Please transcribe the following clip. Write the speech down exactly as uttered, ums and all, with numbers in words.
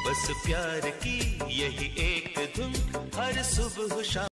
बस प्यार की यही एक धुन हर सुबह शाम